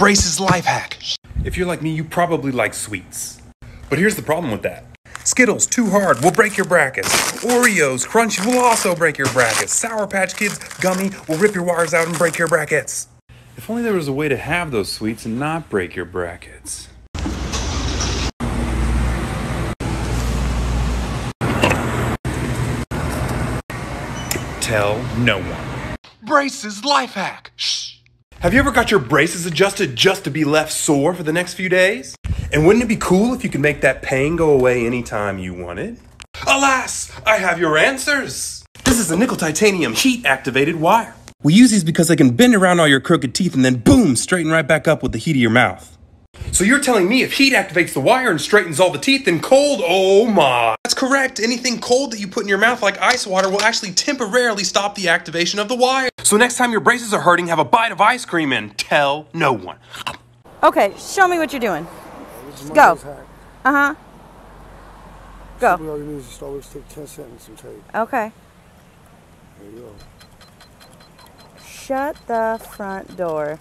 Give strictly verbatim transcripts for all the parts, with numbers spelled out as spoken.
Braces life hack. If you're like me, you probably like sweets. But here's the problem with that. Skittles, too hard, will break your brackets. Oreos, crunchy, will also break your brackets. Sour Patch Kids, gummy, will rip your wires out and break your brackets. If only there was a way to have those sweets and not break your brackets. Tell no one. Braces life hack. Shh. Have you ever got your braces adjusted just to be left sore for the next few days? And wouldn't it be cool if you could make that pain go away anytime you wanted? Alas, I have your answers. This is a nickel titanium heat activated wire. We use these because they can bend around all your crooked teeth and then boom, straighten right back up with the heat of your mouth. So you're telling me if heat activates the wire and straightens all the teeth, then cold, oh my. That's correct. Anything cold that you put in your mouth like ice water will actually temporarily stop the activation of the wire. So next time your braces are hurting, have a bite of ice cream and tell no one. Okay, show me what you're doing. Go. Uh-huh. Go. All you need is just always take ten cents and some tape. Okay. There you go. Shut the front door.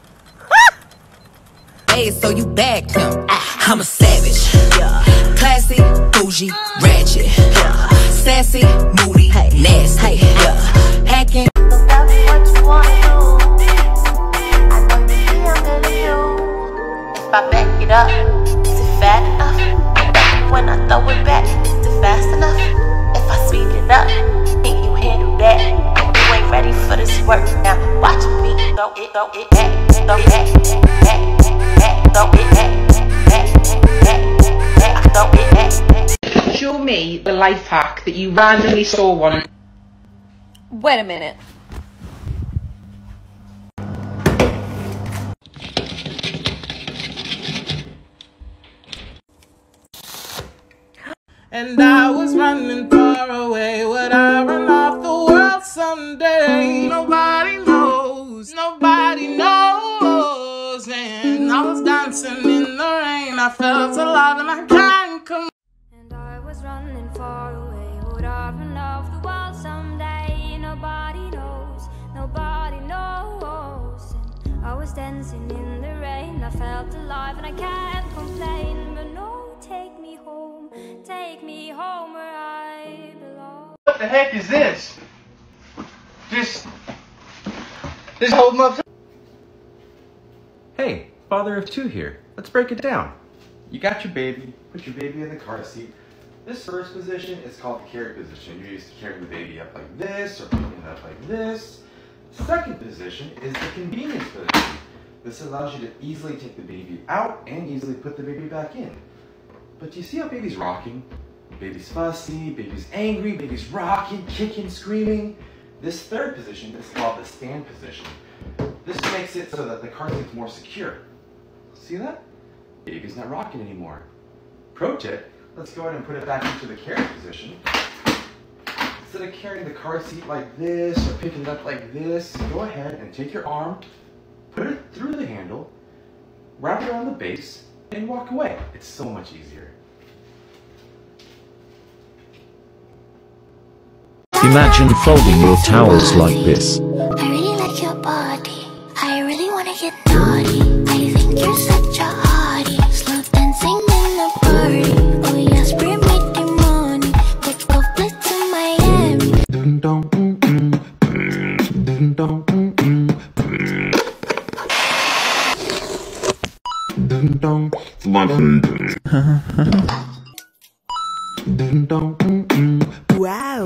Hey, so you bagged him. I'm a savage. Yeah. Classy, bougie, ratchet. Yeah. Sassy, moody, nasty. Yeah. Hacking. So tell me what you want to do. I know you feel good in you. If I back it up, is it fat enough? When I throw it back, is it fast enough? If I speed it up, can you handle that? You ain't ready for this work now. Watch me throw it, throw it back, throw it back, back. Show me the life hack that you randomly saw one. Wait a minute. And I was running far away. Would I run off the world someday? Nobody knows, nobody knows. And I was dancing in the rain. I felt alive and I can't come. And I was running far away. Would I run off the world someday? Nobody knows, nobody knows. And I was dancing in the rain. I felt alive and I can't complain. But no, take me home, take me home where I belong. What the heck is this? Just, just hold them up. Hey, father of two here. Let's break it down. You got your baby, put your baby in the car seat. This first position is called the carry position. You're used to carrying the baby up like this or picking it up like this. Second position is the convenience position. This allows you to easily take the baby out and easily put the baby back in. But do you see how baby's rocking? Baby's fussy, baby's angry, baby's rocking, kicking, screaming. This third position is called the stand position. This makes it so that the car seat's more secure. See that? Baby's not rocking anymore. Pro tip, let's go ahead and put it back into the carry position. Instead of carrying the car seat like this or picking it up like this, go ahead and take your arm, put it through the handle, wrap it around the base, and walk away. It's so much easier. Imagine folding your towels like this. I really like your body. I really wanna get naughty. I think you're such a hottie. Slow dancing in the party. Oh yes, bring me the money. Let's go split to Miami. Dun dun mm mm. Dun dun mm mm. Dun dun. Dun dun mm mm. Wow.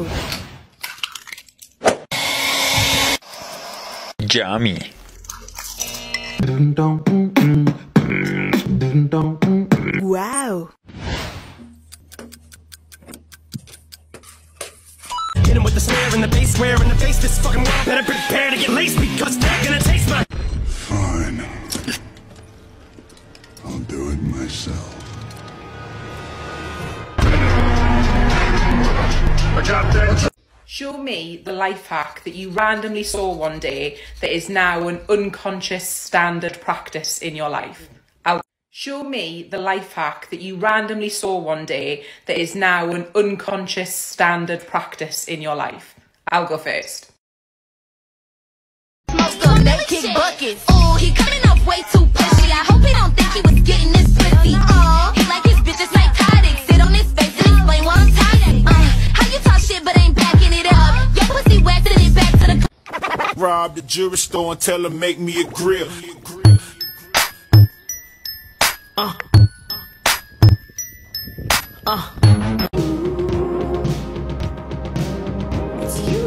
Jammy. Dun dun mm mm. Dun dun mm mm. Wow. Hit him with the snare and the bass, square in the face. This fucking world better prepare to get laced because they're gonna taste my. Fine. I'll do it myself. I got that. Show me the life hack that you randomly saw one day that is now an unconscious standard practice in your life. I'll show me the life hack that you randomly saw one day that is now an unconscious standard practice in your life. I'll go first. Most of them kick buckets. Oh, he coming up way too pushy. I hope rob the jewelry store and tell her make me a grill. Uh. Uh. It's you.